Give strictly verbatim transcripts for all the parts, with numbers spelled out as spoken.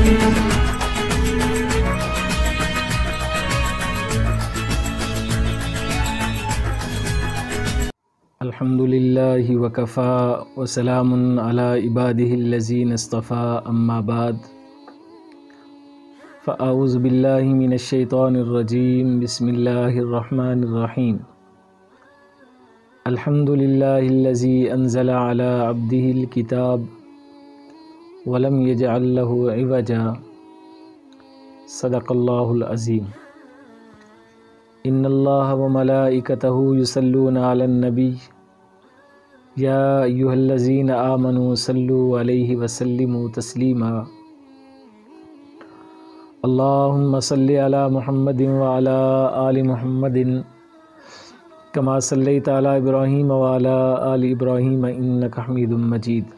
الحمد للہ وکفا وسلام علی عبادہ الذین اصطفا اما بعد فاعوذ باللہ من الشیطان الرجیم بسم اللہ الرحمن الرحیم الحمد للہ الذی انزل علی عبدہ الکتاب ولم یجعل لہ عوجا صدق اللہ العظیم ان اللہ وملائکتہ یصلون علی النبی یا ایھا الذین آمنوا صلوا علیہ وسلموا تسلیما اللہم صل علی محمد وعلی آل محمد کما صلیت علی ابراہیم وعلی آل ابراہیم انک حمید مجید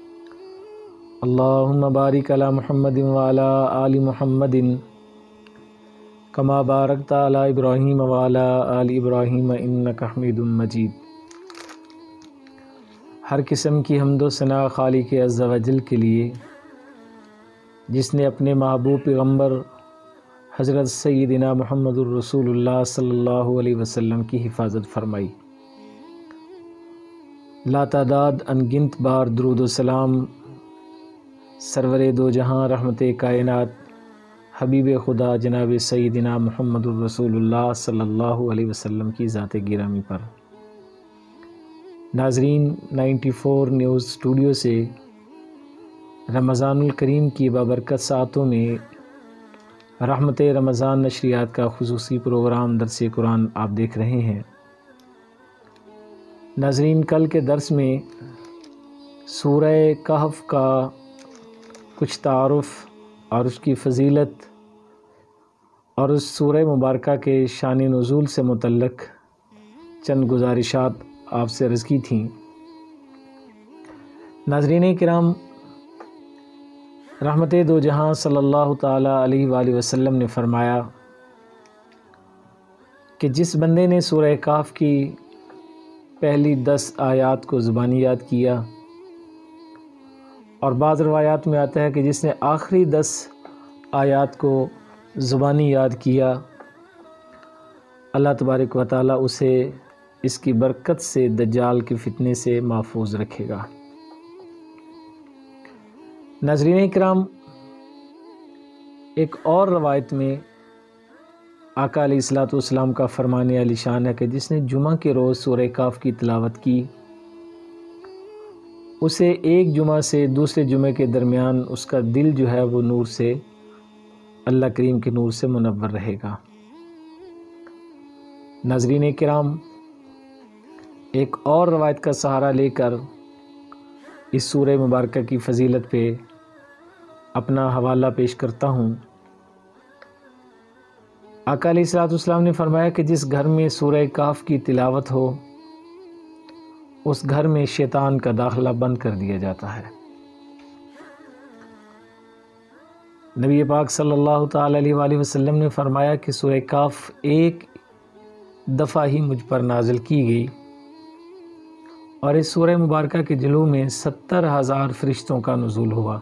اللہم بارک علی محمد وعلی آل محمد کما بارکت علی ابراہیم وعلی آل ابراہیم انک حمید مجید۔ ہر قسم کی حمد و ثنا خالق عز و جل کے لیے جس نے اپنے محبوب پیغمبر حضرت سیدنا محمد الرسول اللہ صلی اللہ علیہ وسلم کی حفاظت فرمائی۔ لاتعداد انگنت بار درود و سلام سرور دو جہاں رحمت کائنات حبیب خدا جناب سیدنا محمد الرسول اللہ صلی اللہ علیہ وسلم کی ذات گرامی پر۔ ناظرین، نائنٹی فور نیوز اسٹوڈیو سے رمضان الکریم کی بابرکت ساعتوں میں رحمت رمضان نشریات کا خصوصی پروگرام درس قرآن آپ دیکھ رہے ہیں۔ ناظرین، کل کے درس میں سورہ کہف کا کچھ تعارف اور اس کی فضیلت اور اس سورہ مبارکہ کے شان نزول سے متعلق چند گزارشات آپ سے عرض کی تھیں۔ ناظرین کرام، رحمت دو جہاں صلی اللہ تعالیٰ علیہ وآلہ وسلم نے فرمایا کہ جس بندے نے سورہ کہف کی پہلی دس آیات کو زبانی یاد کیا، اور بعض روایات میں آتا ہے کہ جس نے آخری دس آیات کو زبانی یاد کیا، اللہ تبارک و تعالیٰ اسے اس کی برکت سے دجال کے فتنے سے محفوظ رکھے گا۔ ناظرین کرام، ایک اور روایت میں آقا علیہ الصلوۃ والسلام کا فرمان عالی شان ہے کہ جس نے جمعہ کے روز سورہ کہف کی تلاوت کی، اسے ایک جمعہ سے دوسرے جمعے کے درمیان اس کا دل جو ہے وہ نور سے، اللہ کریم کے نور سے منور رہے گا۔ ناظرین کرام، ایک اور روایت کا سہارا لے کر اس سورہ مبارکہ کی فضیلت پہ اپنا حوالہ پیش کرتا ہوں۔ آقا علیہ الصلوۃ والسلام نے فرمایا کہ جس گھر میں سورہ کہف کی تلاوت ہو، اس گھر میں شیطان کا داخلہ بند کر دیا جاتا ہے۔ نبی پاک صلی اللہ تعالی علیہ وآلہ وسلم نے فرمایا کہ سورہ کہف ایک دفعہ ہی مجھ پر نازل کی گئی، اور اس سورہ مبارکہ کے جلو میں ستر ہزار فرشتوں کا نزول ہوا۔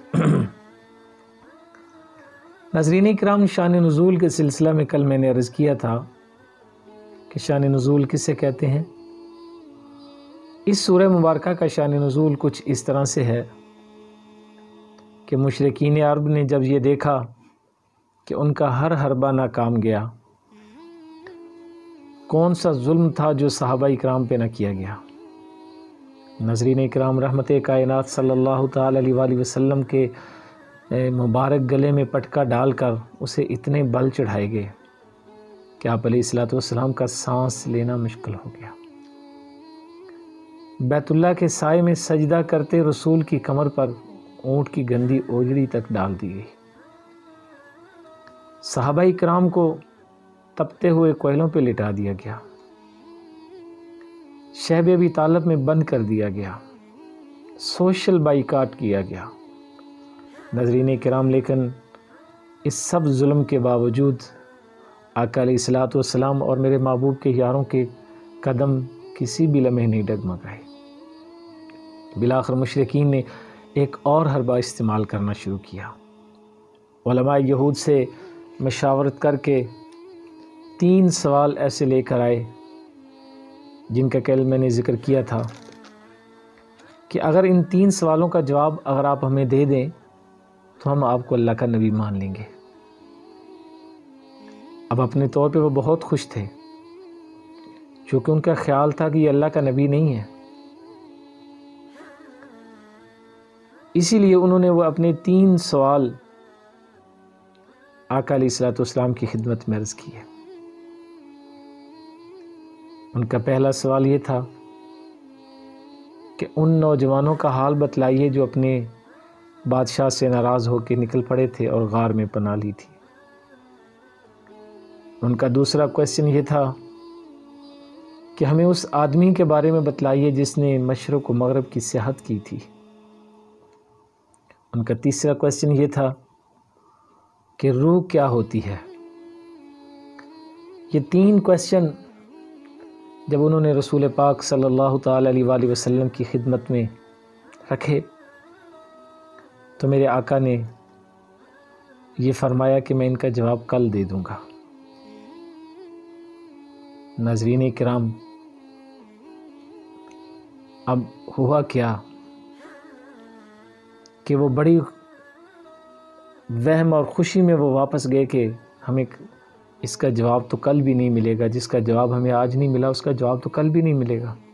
ناظرین کرام، شان نزول کے سلسلہ میں کل میں نے عرض کیا تھا کہ شان نزول کسے کہتے ہیں۔ اس سورہ مبارکہ کا شان نزول کچھ اس طرح سے ہے کہ مشرکین عرب نے جب یہ دیکھا کہ ان کا ہر حربہ ناکام گیا، کون سا ظلم تھا جو صحابہ اکرام پہ نہ کیا گیا۔ ناظرین اکرام، رحمت کائنات صلی اللہ تعالی علیہ وآلہ وسلم کے مبارک گلے میں پٹکا ڈال کر اسے اتنے بل چڑھائے گئے کہ آپ علیہ الصلوۃ والسلام کا سانس لینا مشکل ہو گیا۔ بیت اللہ کے سائے میں سجدہ کرتے رسول کی کمر پر اونٹ کی گندی اوجڑی تک ڈال دی گئی۔ صحابہ اکرام کو تپتے ہوئے کوئلوں پہ لٹا دیا گیا، شہب ابی طالب میں بند کر دیا گیا، سوشل بائیکاٹ کیا گیا۔ ناظرین کرام، لیکن اس سب ظلم کے باوجود آقا علیہ الصلوۃ والسلام اور میرے محبوب کے یاروں کے قدم کسی بھی لمحے نہیں ڈگمگائے۔ بالآخر مشرکین نے ایک اور حربہ استعمال کرنا شروع کیا۔ علماء یہود سے مشاورت کر کے تین سوال ایسے لے کر آئے جن کا کل میں نے ذکر کیا تھا کہ اگر ان تین سوالوں کا جواب اگر آپ ہمیں دے دیں تو ہم آپ کو اللہ کا نبی مان لیں گے۔ اب اپنے طور پہ وہ بہت خوش تھے چونکہ ان کا خیال تھا کہ یہ اللہ کا نبی نہیں ہے، اسی لیے انہوں نے وہ اپنے تین سوال آقا علیہ الصلوۃ والسلام کی خدمت میں عرض کیے۔ ان کا پہلا سوال یہ تھا کہ ان نوجوانوں کا حال بتلائیے جو اپنے بادشاہ سے ناراض ہو کے نکل پڑے تھے اور غار میں پناہ لی تھی۔ ان کا دوسرا کویسچن یہ تھا کہ ہمیں اس آدمی کے بارے میں بتلائیے جس نے مشرق و مغرب کی سیاحت کی تھی۔ ان کا تیسرا کویسچن یہ تھا کہ روح کیا ہوتی ہے۔ یہ تین کویسچن جب انہوں نے رسول پاک صلی اللہ تعالی علیہ وآلہ وسلم کی خدمت میں رکھے تو میرے آقا نے یہ فرمایا کہ میں ان کا جواب کل دے دوں گا۔ ناظرین کرام، اب ہوا کیا کہ وہ بڑی وہم اور خوشی میں وہ واپس گئے کہ ہمیں اس کا جواب تو کل بھی نہیں ملے گا، جس کا جواب ہمیں آج نہیں ملا اس کا جواب تو کل بھی نہیں ملے گا،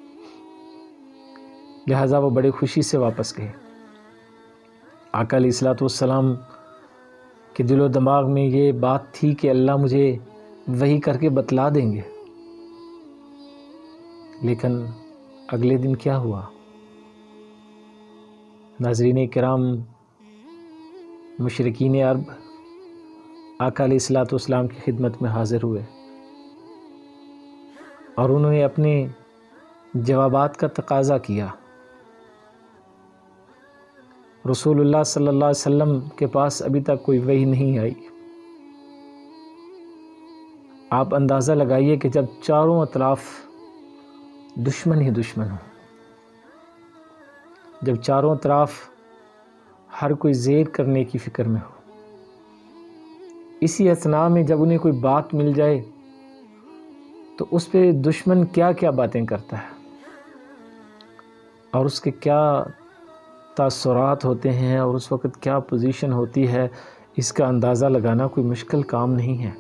لہٰذا وہ بڑے خوشی سے واپس گئے۔ آقا علیہ الصلوۃ والسلام کے دل و دماغ میں یہ بات تھی کہ اللہ مجھے وحی کر کے بتلا دیں گے، لیکن اگلے دن کیا ہوا؟ ناظرین کرام، مشرکین عرب آقا علیہ الصلوۃ والسلام کی خدمت میں حاضر ہوئے اور انہوں نے اپنے جوابات کا تقاضا کیا۔ رسول اللہ صلی اللہ علیہ وسلم کے پاس ابھی تک کوئی وحی نہیں آئی۔ آپ اندازہ لگائیے کہ جب چاروں اطراف دشمن ہی دشمن ہو، جب چاروں طرف ہر کوئی زیر کرنے کی فکر میں ہو، اسی اثناء میں جب انہیں کوئی بات مل جائے تو اس پہ دشمن کیا کیا باتیں کرتا ہے اور اس کے کیا تاثرات ہوتے ہیں اور اس وقت کیا پوزیشن ہوتی ہے، اس کا اندازہ لگانا کوئی مشکل کام نہیں ہے۔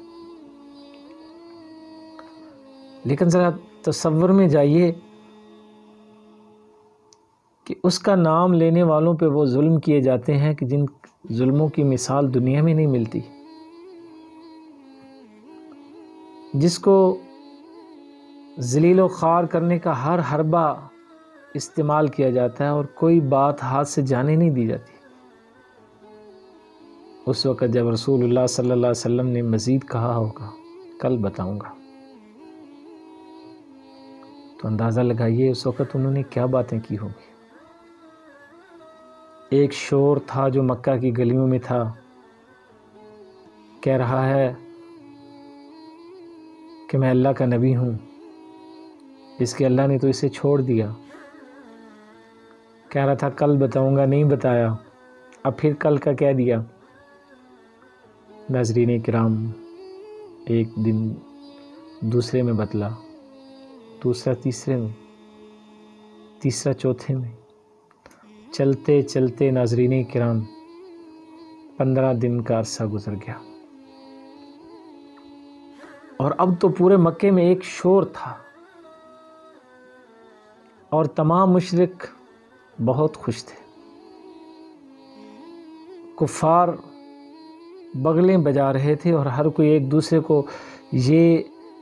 لیکن ذرا تصور میں جائیے کہ اس کا نام لینے والوں پہ وہ ظلم کیے جاتے ہیں کہ جن ظلموں کی مثال دنیا میں نہیں ملتی، جس کو ذلیل و خوار کرنے کا ہر حربہ استعمال کیا جاتا ہے اور کوئی بات ہاتھ سے جانے نہیں دی جاتی۔ اس وقت جب رسول اللہ صلی اللہ علیہ وسلم نے مزید کہا ہوگا کل بتاؤں گا، تو اندازہ لگائیے اس وقت انہوں نے کیا باتیں کی ہوں گی۔ ایک شور تھا جو مکہ کی گلیوں میں تھا، کہہ رہا ہے کہ میں اللہ کا نبی ہوں، جس کے اللہ نے تو اسے چھوڑ دیا۔ کہہ رہا تھا کل بتاؤں گا، نہیں بتایا، اب پھر کل کا کہہ دیا۔ ناظرین کرام، ایک دن دوسرے میں بتلا، دوسرا تیسرے میں، تیسرا چوتھے میں، چلتے چلتے ناظرین کرام پندرہ دن کا عرصہ گزر گیا، اور اب تو پورے مکے میں ایک شور تھا اور تمام مشرک بہت خوش تھے۔ کفار بغلیں بجا رہے تھے اور ہر کوئی ایک دوسرے کو یہ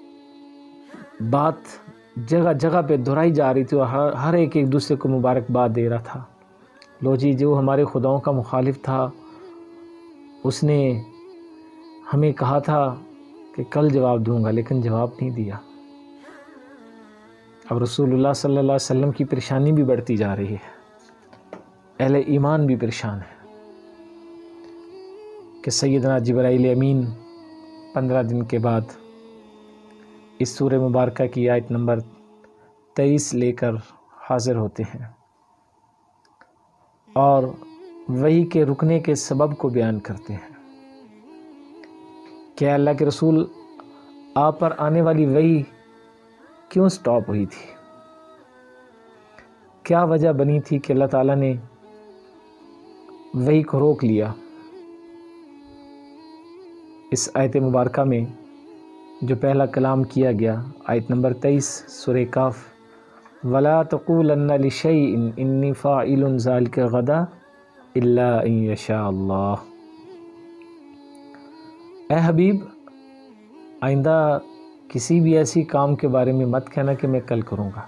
بات جگہ جگہ پہ دہرائی جا رہی تھی اور ہر ہر ایک ایک دوسرے کو مبارکباد دے رہا تھا۔ لو جی، جو ہمارے خداؤں کا مخالف تھا اس نے ہمیں کہا تھا کہ کل جواب دوں گا، لیکن جواب نہیں دیا۔ اب رسول اللہ صلی اللہ علیہ وسلم کی پریشانی بھی بڑھتی جا رہی ہے، اہل ایمان بھی پریشان ہے کہ سیدنا جبرائیل امین پندرہ دن کے بعد اس سورہ مبارکہ کی آیت نمبر تیئیس لے کر حاضر ہوتے ہیں اور وحی کے رکنے کے سبب کو بیان کرتے ہیں۔ کہ اللہ کے رسول آپ پر آنے والی وحی کیوں سٹاپ ہوئی تھی، کیا وجہ بنی تھی کہ اللہ تعالیٰ نے وحی کو روک لیا۔ اس آیت مبارکہ میں جو پہلا کلام کیا گیا، آیت نمبر تیئیس سورہ کاف، وَلَا تَقُولَنَّ لِشَيْءٍ إِنِّي فَاعِلٌ ذَلِكَ غَدًا إِلَّا أَن يَشَاءَ اللَّهُ۔ اے حبیب، آئندہ کسی بھی ایسی کام کے بارے میں مت کہنا کہ میں کل کروں گا،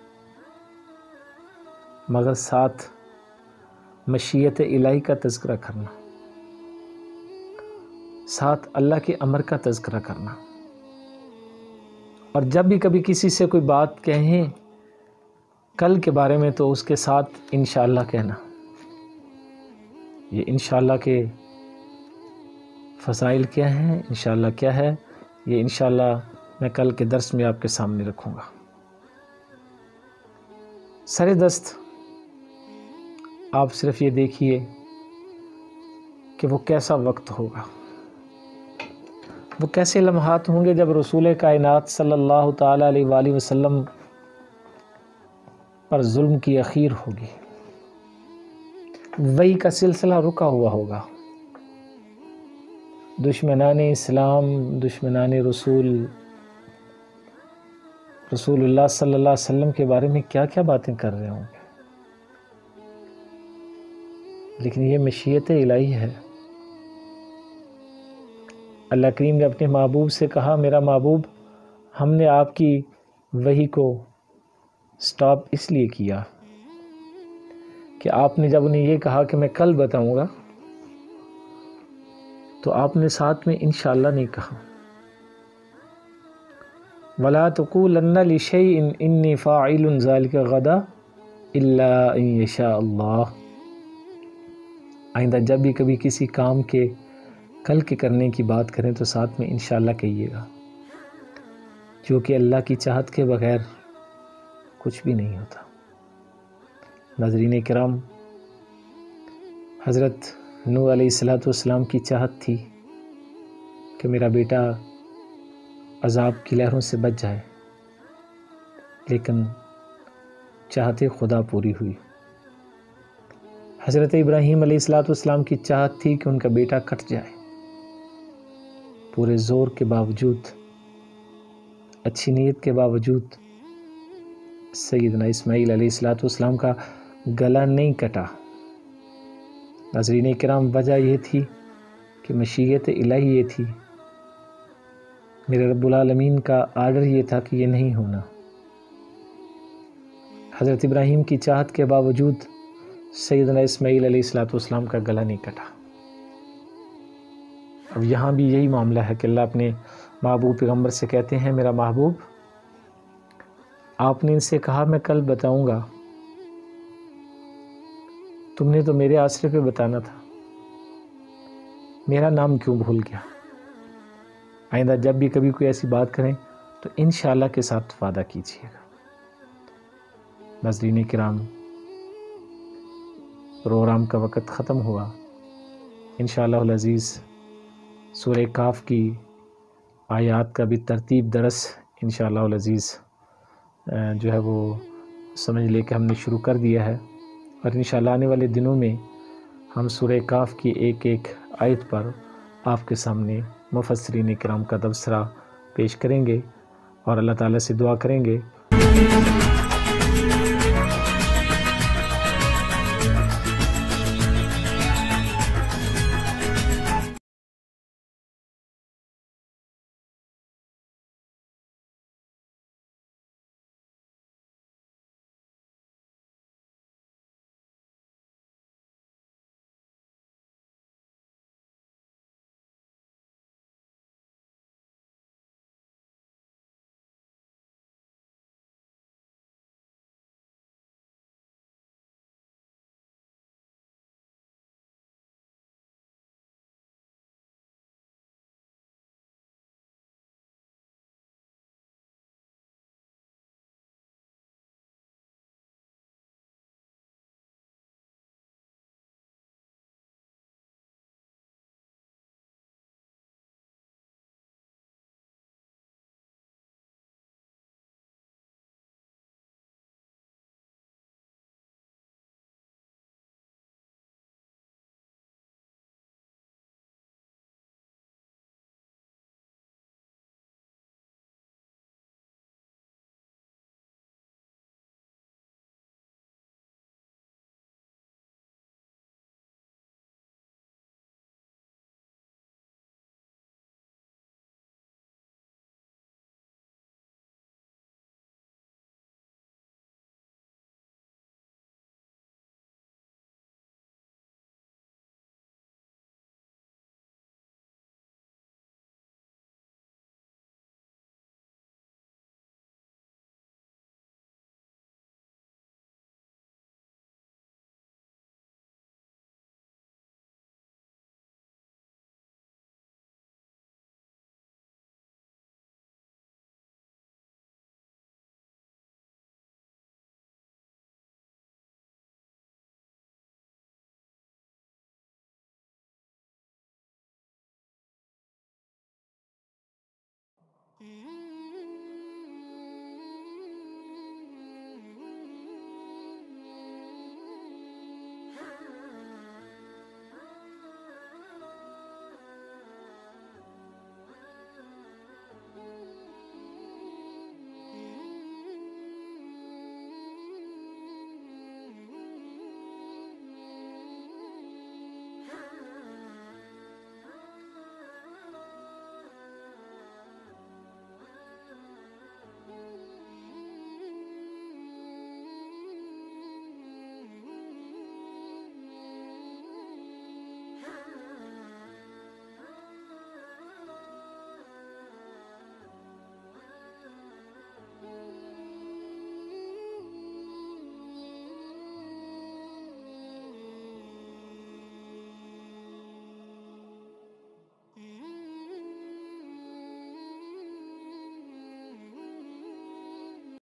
مگر ساتھ مشیت الہی کا تذکرہ کرنا، ساتھ اللہ کے امر کا تذکرہ کرنا۔ اور جب بھی کبھی کسی سے کوئی بات کہیں کل کے بارے میں تو اس کے ساتھ انشاءاللہ کہنا۔ یہ انشاءاللہ کے فضائل کیا ہیں، انشاءاللہ کیا ہے، یہ انشاءاللہ میں کل کے درس میں آپ کے سامنے رکھوں گا۔ سر دست آپ صرف یہ دیکھیے کہ وہ کیسا وقت ہوگا، وہ کیسے لمحات ہوں گے جب رسول کائنات صلی اللہ تعالیٰ علیہ وآلہ وسلم پر ظلم کی اخیر ہوگی، وحی کا سلسلہ رکا ہوا ہوگا، دشمنان اسلام، دشمنان رسول رسول اللہ صلی اللہ علیہ وسلم کے بارے میں کیا کیا باتیں کر رہے ہوں گے، لیکن یہ مشیت الہی ہے۔ اللہ کریم نے اپنے محبوب سے کہا، میرا محبوب، ہم نے آپ کی وحی کو سٹاپ اس لیے کیا کہ آپ نے جب انہیں یہ کہا کہ میں کل بتاؤں گا تو آپ نے ساتھ میں انشاءاللہ نہیں کہا۔ وَلَا تَقُولَنَّ لِشَيْءٍ إِنِّي فَاعِلٌ ذَلِكَ غَدًا إِلَّا أَن يَشَاءَ اللَّهُ۔ آئندہ جب بھی کبھی کسی کام کے کل کے کرنے کی بات کریں تو ساتھ میں انشاءاللہ کہیے گا، جو کہ اللہ کی چاہت کے بغیر کچھ بھی نہیں ہوتا۔ ناظرین کرام، حضرت نوح علیہ الصلوۃ والسلام کی چاہت تھی کہ میرا بیٹا عذاب کی لہروں سے بچ جائے، لیکن چاہت خدا پوری ہوئی۔ حضرت ابراہیم علیہ الصلوۃ والسلام کی چاہت تھی کہ ان کا بیٹا کٹ جائے، پورے زور کے باوجود، اچھی نیت کے باوجود سیدنا اسماعیل علیہ الصلوۃ والسلام کا گلا نہیں کٹا۔ ناظرین کرام، وجہ یہ تھی کہ مشیت الہی یہ تھی، میرے رب العالمین کا آرڈر یہ تھا کہ یہ نہیں ہونا۔ حضرت ابراہیم کی چاہت کے باوجود سیدنا اسماعیل علیہ الصلوۃ والسلام کا گلا نہیں کٹا۔ اب یہاں بھی یہی معاملہ ہے کہ اللہ اپنے محبوب پیغمبر سے کہتے ہیں، میرا محبوب، آپ نے ان سے کہا میں کل بتاؤں گا، تم نے تو میرے آسرے پہ بتانا تھا، میرا نام کیوں بھول گیا؟ آئندہ جب بھی کبھی کوئی ایسی بات کریں تو انشاءاللہ کے ساتھ وعدہ کیجیے گا۔ ناظرین کرام، پروگرام کا وقت ختم ہوا۔ انشاءاللہ العزیز سورہ کاف کی آیات کا بھی ترتیب درس انشاءاللہ العزیز جو ہے وہ سمجھ لے کہ ہم نے شروع کر دیا ہے، اور انشاءاللہ آنے والے دنوں میں ہم سورہ کاف کی ایک ایک آیت پر آپ کے سامنے مفسرین کرام کا تبصرہ پیش کریں گے اور اللہ تعالیٰ سے دعا کریں گے Mm-hmm.